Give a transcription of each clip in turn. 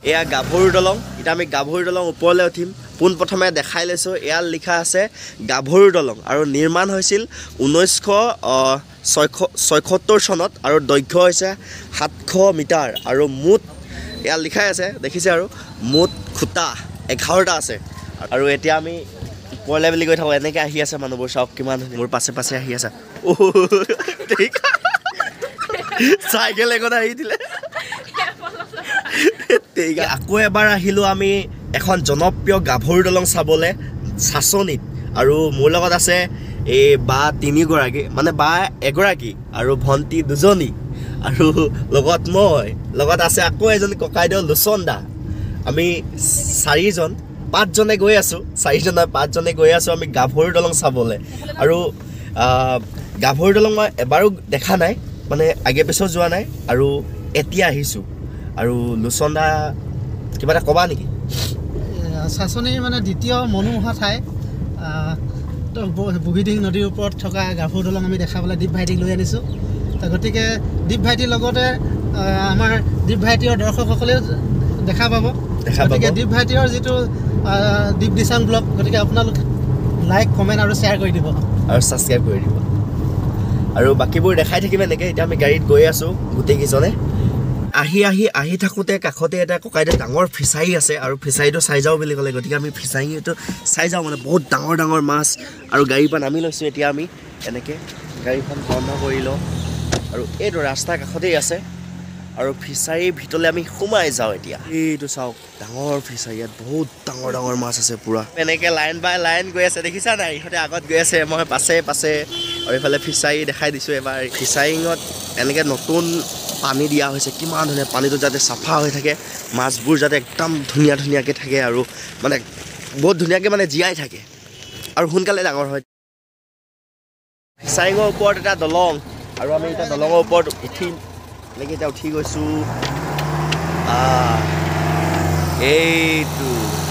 এয়া গাভৰু দলং এটা আমি গাভৰু দলং ওপৰলৈ উঠিম পোনপ্ৰথমে দেখাই লৈছোঁ ইয়াত লিখা আছে গাভৰু দলং আৰু নিৰ্মাণ হৈছিল 1976 চনত আৰু দৈৰ্ঘ্য হৈছে 700 মিটাৰ আৰু মুঠ ইয়াত লিখাই আছে দেখিছে আৰু মুঠ খুঁটা 11টা আছে আৰু এতিয়া আমি ওপৰলৈ বুলি কৈ থাকোঁ এনেকৈ আহি আছে মানুহবোৰ চাওক কিমান মোৰ পাছে পাছে আহি আছে চাইকেল এখন আহি দিলে আকৌ এবাৰ আহিলোঁ আমি এখন জনপ্ৰিয় গাভৰু দলং চাবলৈ চাচনিত আৰু মোৰ লগত আছে এই বা 3গৰাকী মানে বা এগৰাকী আৰু ভণ্টি 2জনী আৰু লগত মই লগত আছে আকৌ এজনী ককাইদেউ লোচন দা আমি 5জনে গৈ আছোঁ 5জনে গৈ আছোঁ আমি গাভৰু দলং চাবলৈ আৰু গাভৰু দলং মই এবাৰো দেখা নাই মানে আগে পিছত যোৱা নাই আৰু এতিয়া আহিছোঁ আৰু লোচন দা কিবা এটা ক'বা নেকি চাচনিৰ মানে দ্বিতীয় মনোমোহা ঠাই বুহিদিং নদীৰ ওপৰত থকা গাভৰু দলং আমি দেখাবলৈ দীপ ভাইটিক লৈ আনিছোঁ গতিকে দীপ ভাইটিৰ লগতে আমাৰ দীপ ভাইটিৰ দৰ্শকসকলেও দেখা পাব গতিকে দীপ ভাইটিৰ যিটো দীপ দিচান ব্লগ গতিকে আপোনালোক লাইক কমেণ্ট আৰু শ্বেয়াৰ কৰি দিব আৰু ছাবস্ক্ৰাইব কৰি দিব আৰু বাকীবোৰ দেখাই থাকিম এনেকৈ এতিয়া আমি গাড়ীত গৈ আছোঁ গোটেইকেইজনে আহি থাকোঁতে কাষতে এটা ককাইদেউ ডাঙৰ ফিচাৰী আছে আৰু ফিচাৰীটো চাই যাওঁ বুলি ক'লে গতিকে আমি ফিচাৰীটো চাই যাওঁ মানে বহুত ডাঙৰ মাছ আৰু গাড়ীৰ পৰা নামি লৈছোঁ এতিয়া আমি এনেকৈ গাড়ীখন বন্ধ কৰি লওঁ আৰু এইটো ৰাস্তাৰ কাষতেই আছে আৰু ফিচাৰীৰ ভিতৰলৈ আমি সোমাই যাওঁ এতিয়া এইটো চাওক ডাঙৰ ফিচাৰী ইয়াত বহুত ডাঙৰ মাছ আছে পূৰা এনেকৈ লাইন বাই লাইন গৈ আছে দেখিছা নাই ইহঁতে আগত গৈ আছে মই পাছে আৰু এইফালে ফিচাৰী দেখাই দিছোঁ এবাৰ ফিচাৰিঙত এনেকৈ নতুন পানী দিয়া হৈছে কিমান ধুনীয়া পানীটো যাতে চাফা হৈ থাকে মাছবোৰ যাতে একদম ধুনীয়াকৈ থাকে আৰু মানে বহুত ধুনীয়াকৈ মানে জীয়াই থাকে আৰু সোনকালে ডাঙৰ হয় ফিচাৰিঙৰ ওপৰত এটা দলং আৰু আমি এতিয়া দলঙৰ ওপৰত উঠিম এনেকৈ এতিয়া উঠি গৈছোঁ এইটো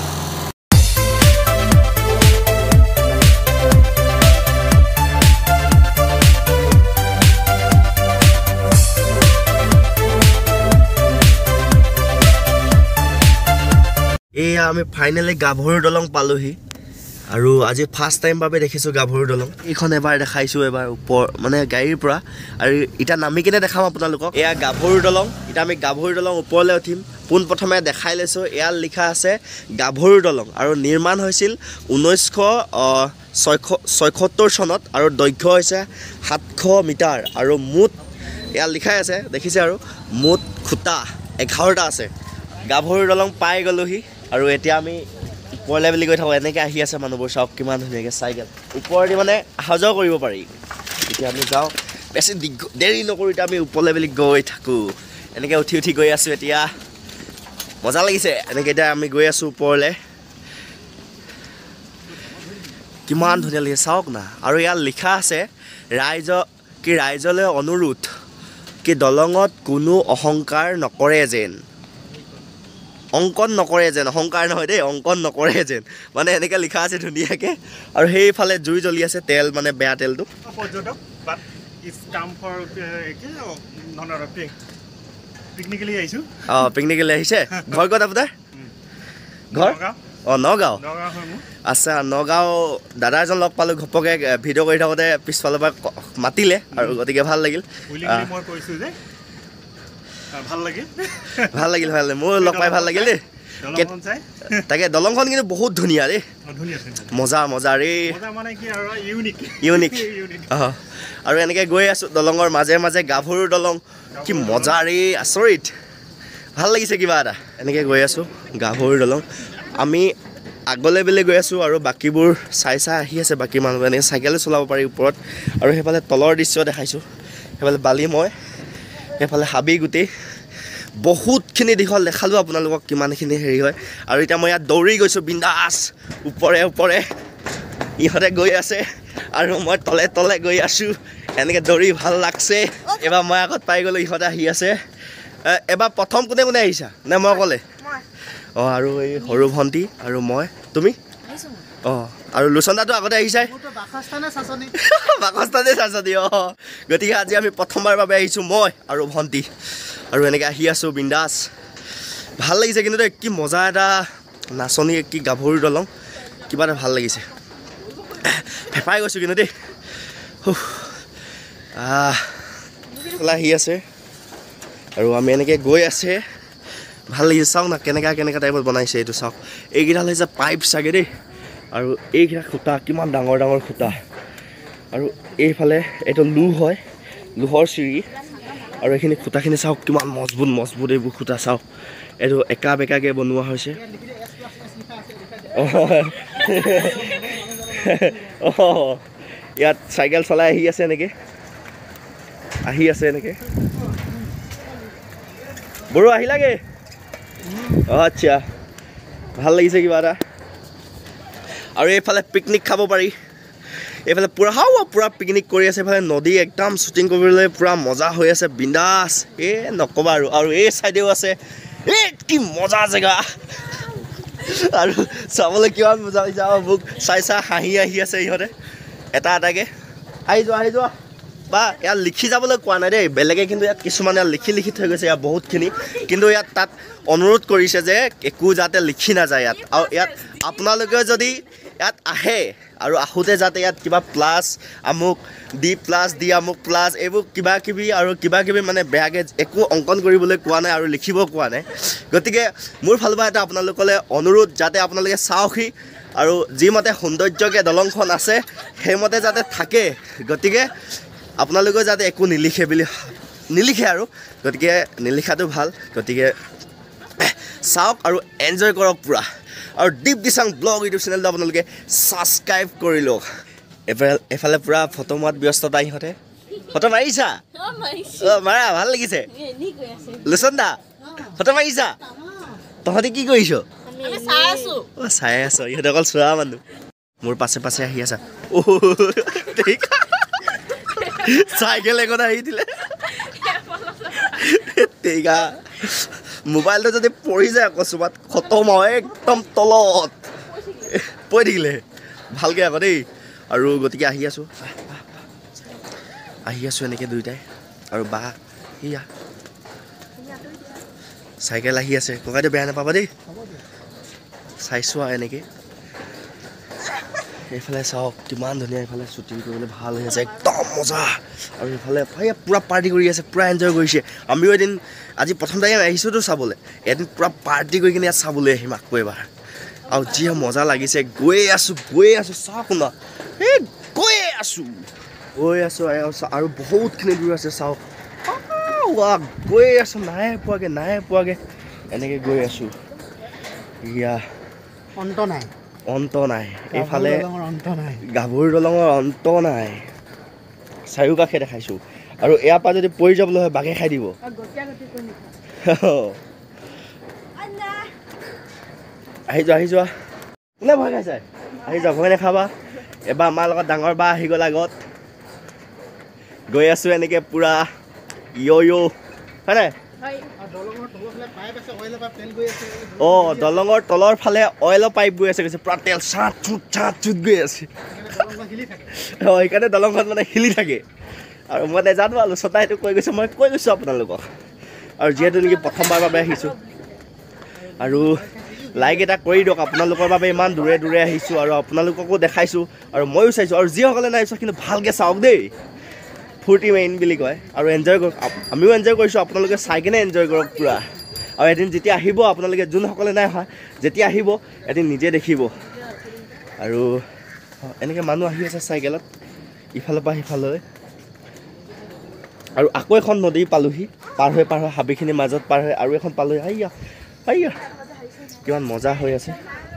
এয়া আমি ফাইনেলি গাভৰু দলং পালোহি আৰু আজি ফাৰ্ষ্ট টাইম বাবে দেখিছোঁ গাভৰু দলং এইখন এবাৰ দেখাইছোঁ এবাৰ ওপৰ মানে গাড়ীৰ পৰা আৰু এতিয়া নামি কিনে দেখাম আপোনালোকক এয়া গাভৰু দলং এতিয়া আমি গাভৰু দলং ওপৰলৈ উঠিম পোনপ্ৰথমে দেখাই লৈছোঁ ইয়াত লিখা আছে গাভৰু দলং আৰু নিৰ্মাণ হৈছিল 1976 চনত আৰু দৈৰ্ঘ্য হৈছে 700 মিটাৰ আৰু মুঠ ইয়াত লিখাই আছে দেখিছে আৰু মুঠ খুঁটা 11টা আছে গাভৰু দলং পাই গ'লোহি আৰু এতিয়া আমি ওপৰলৈ বুলি কৈ থাকোঁ এনেকৈ আহি আছে মানুহবোৰ চাওক কিমান ধুনীয়াকৈ চাইকেল ওপৰেদি মানে অহা যোৱা কৰিব পাৰি এতিয়া আমি যাওঁ বেছি দেৰি নকৰোঁ এতিয়া আমি ওপৰলৈ বুলি গৈ থাকোঁ এনেকৈ উঠি গৈ আছোঁ এতিয়া মজা লাগিছে এনেকৈ এতিয়া আমি গৈ আছোঁ ওপৰলৈ কিমান ধুনীয়া লাগিছে চাওক না আৰু ইয়াত লিখা আছে ৰাইজলৈ অনুৰোধ কি দলঙত কোনো অহংকাৰ নকৰে যেন অংকন নকৰে যেন অহংকাৰ নহয় দেই অংকন নকৰে যেন মানে এনেকৈ লিখা আছে ধুনীয়াকৈ আৰু সেইফালে জুই জ্বলি আছে তেল মানে বেয়া তেলটো পিকনিকলৈ আহিছে ঘৰ ক'ত আপোনাৰ ঘৰ নগাঁও আচ্ছা নগাঁও দাদা এজন লগ পালোঁ ঘপকৈ ভিডিঅ' কৰি থাকোঁতে পিছফালৰ পৰা মাতিলে আৰু গতিকে ভাল লাগিল ভাল লাগিল মোৰ লগ পাই ভাল লাগিল দেই তাকে দলংখন কিন্তু বহুত ধুনীয়া দেই মজা ৰে ইউনিক আৰু এনেকৈ গৈ আছোঁ দলঙৰ মাজে গাভৰু দলং কি মজা ৰে আচৰিত ভাল লাগিছে কিবা এটা এনেকৈ গৈ আছোঁ গাভৰু দলং আমি আগলৈ বেলে গৈ আছোঁ আৰু বাকীবোৰ চাই আহি আছে বাকী মানুহ এনেকৈ চাইকেলো চলাব পাৰি ওপৰত আৰু সেইফালে তলৰ দৃশ্য দেখাইছোঁ সেইফালে বালি মই সেইফালে হাবি গোটেই বহুতখিনি দীঘল দেখালোঁ আপোনালোকক কিমানখিনি হেৰি হয় আৰু এতিয়া মই ইয়াত দৌৰি গৈছোঁ বিন্দাছ ওপৰে ইহঁতে গৈ আছে আৰু মই তলে গৈ আছোঁ এনেকৈ দৌৰি ভাল লাগছে এবাৰ মই আগত পাই গ'লোঁ ইহঁতে আহি আছে এবাৰ প্ৰথম কোনে আহিছা নে মই অকলে আৰু এই সৰু ভণ্টি আৰু মই তুমি আৰু লোচনদাটো আগতে আহিছে বাসস্থানে চাচনি গতিকে আজি আমি প্ৰথমবাৰ বাবে আহিছোঁ মই আৰু ভণ্টি আৰু এনেকৈ আহি আছোঁ বিন্দাছ ভাল লাগিছে কিন্তু দেই কি মজা এটা নাচনি কি গাভৰু দলং কিবা এটা ভাল লাগিছে ফেপাই গৈছোঁ কিন্তু দেই আহি আছে আৰু আমি এনেকৈ গৈ আছে ভাল লাগিছে চাওক না কেনেকুৱা টাইপত বনাইছে এইটো চাওক এইকেইডাল হৈছে পাইপ চাগে দেই আৰু এইকেইটা খুঁটা কিমান ডাঙৰ খুঁটা আৰু এইফালে এইটো লোহ হয় লোহৰ চিৰি আৰু এইখিনি খুঁটাখিনি চাওক কিমান মজবুত এইবোৰ খুঁটা চাওক এইটো একা বেকাকৈ বনোৱা হৈছে ইয়াত চাইকেল চলাই আহি আছে এনেকৈ বড়ো আহিলাগে আচ্ছা ভাল লাগিছে কিবা এটা আৰু এইফালে পিকনিক খাব পাৰি এইফালে পুৰা পিকনিক কৰি আছে এইফালে নদী একদম শ্বুটিং কৰিবলৈ পুৰা মজা হৈ আছে বিন্দাছ নক'বা আৰু এই চাইডেও আছে কি মজা জেগা আৰু চাবলৈ কিমান মজা হৈছে মোক চাই হাঁহি আহি আছে ইহঁতে এটাকৈ আহি যোৱা বা ইয়াত লিখি যাবলৈ কোৱা নাই দেই বেলেগে কিন্তু ইয়াত কিছুমানে লিখি থৈ গৈছে ইয়াত বহুতখিনি কিন্তু ইয়াত তাত অনুৰোধ কৰিছে যে একো যাতে লিখি নাযায় ইয়াত আৰু ইয়াত আপোনালোকে যদি ইয়াত আহে আৰু আহোঁতে যাতে ইয়াত কিবা প্লাছ আমুক ডি আমুক প্লাছ এইবোৰ কিবা কিবি মানে বেয়াকৈ একো অংকন কৰিবলৈ কোৱা নাই আৰু লিখিব কোৱা নাই গতিকে মোৰ ফালৰ পৰা এটা আপোনালোকলৈ অনুৰোধ যাতে আপোনালোকে চাওকহি আৰু যিমতে সৌন্দৰ্যকৈ দলংখন আছে সেইমতে যাতে থাকে গতিকে আপোনালোকে যাতে একো নিলিখে আৰু গতিকে নিলিখাটো ভাল গতিকে চাওক আৰু এনজয় কৰক পুৰা আৰু দীপ দিচাং ব্লগ ইউটিউব চেনেলটো আপোনালোকে ছাবস্ক্ৰাইব কৰি লওক এফালে পুৰা ফটো মৰাত ব্যস্ততা ইহঁতে ফটো মাৰিছা মাৰা ভাল লাগিছে লোচন দা ফটো মাৰিছা তহঁতি কি কৰিছ চাই আছ ইহঁতে অকল চোৱা মানুহ মোৰ পাছে আহি আছা চাইকেল এখন আহি দিলে মোবাইলটো যদি পৰি যায় অকস্মাত খতম হয় একদম তলত পৰি থাকিলে ভালকৈ আকৌ দেই আৰু গতিকে আহি আছোঁ এনেকৈ দুইটাই আৰু বা সেয়া চাইকেল আহি আছে ককাইদেউ বেয়া নাপাবা দেই চাইছোঁ আৰু এনেকৈ এইফালে চাওক কিমান ধুনীয়া এইফালে শ্বুটিং কৰিবলৈ ভাল হৈ আছে একদম মজা আৰু এইফালে পূৰা পাৰ্টি কৰি আছে পূৰা এনজয় কৰিছে আমিও এদিন আজি প্ৰথম টাইম আহিছোঁতো চাবলৈ এদিন পূৰা পাৰ্টি কৰি কিনে ইয়াত চাবলৈ আহিম আকৌ এবাৰ আৰু যি মজা লাগিছে গৈ আছোঁ চাওক না গৈ আছোঁ আৰু বহুতখিনি দূৰ আছে চাওক গৈ আছোঁ নাই পোৱাগৈ এনেকৈ গৈ আছোঁ ইয়া অন্ত নাই এইফালে গাভৰু দলঙৰ অন্ত নাই চাৰিওকাষে দেখাইছোঁ আৰু ইয়াৰ পৰা যদি পৰি যাবলৈ হয় বাঘে খাই দিব আহি যোৱা কোনে ভয় খাইছে আহি যোৱা ভয় নাখাবা এবাৰ আমাৰ লগত ডাঙৰ বা আহি গ'ল আগত গৈ আছোঁ এনেকৈ পূৰা য়' হয়নে দলঙৰ তলৰ ফালে অইলৰ পাইপ গৈ আছে পূৰা তেল চাট চুট গৈ আছে সেইকাৰণে দলংখন মানে হিলি থাকে আৰু মই নেজানো আলোচনা সেইটো কৈ গৈছোঁ আপোনালোকক আৰু যিহেতু নেকি প্ৰথমবাৰৰ বাবে আহিছোঁ আৰু লাইক এটা কৰি দিয়ক আপোনালোকৰ বাবে ইমান দূৰে আহিছোঁ আৰু আপোনালোককো দেখাইছোঁ আৰু ময়ো চাইছোঁ আৰু যিসকলে নাই চোৱা কিন্তু ভালকৈ চাওক দেই ফূৰ্তি মেইন বুলি কয় আৰু এনজয় কৰক আমিও এনজয় কৰিছোঁ আপোনালোকে চাই কিনে এনজয় কৰক পূৰা আৰু এদিন যেতিয়া আহিব আপোনালোকে যোনসকলে নাই অহা যেতিয়া আহিব এদিন নিজে দেখিব আৰু এনেকৈ মানুহ আহি আছে চাইকেলত ইফালৰ পৰা সিফাললৈ আৰু আকৌ এখন নদী পালোহি পাৰ হৈ হাবিখিনিৰ মাজত পাৰ হৈ আৰু এখন পালোহি আইয়া কিমান মজা হৈ আছে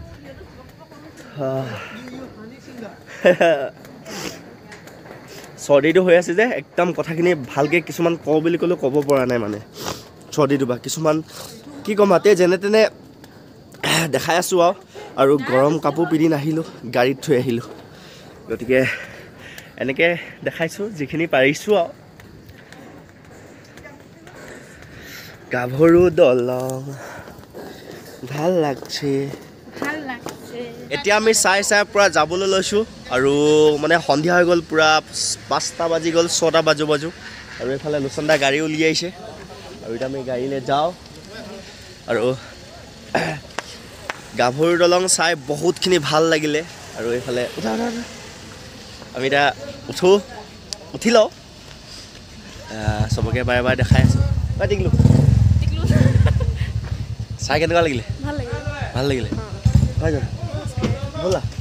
চৰ্দিটো হৈ আছে যে একদম কথাখিনি ভালকৈ কিছুমান কওঁ বুলি ক'লেও ক'ব পৰা নাই মানে চৰ্দিটো বা কিছুমান কি ক'ম হাতে যেনে তেনে দেখাই আছোঁ আৰু গৰম কাপোৰ পিন্ধি নাহিলোঁ গাড়ীত থৈ আহিলোঁ গতিকে এনেকৈ দেখাইছোঁ যিখিনি পাৰিছোঁ আৰু গাভৰু দলং ভাল লাগছে এতিয়া আমি চাই পূৰা যাবলৈ লৈছোঁ আৰু মানে সন্ধিয়া হৈ গ'ল পূৰা 5টা বাজি গ'ল 6টা বাজো আৰু এইফালে লোচন দা গাড়ী উলিয়াইছে আৰু এতিয়া আমি গাড়ীলৈ যাওঁ আৰু গাভৰু দলং চাই বহুতখিনি ভাল লাগিলে আৰু এইফালে আমি এতিয়া উঠি লওঁ চবকে বাৰে বাৰে দেখাই আছোঁ টিকলো চাই কেনেকুৱা লাগিলে ভাল লাগিলে হয় জানো ব'লা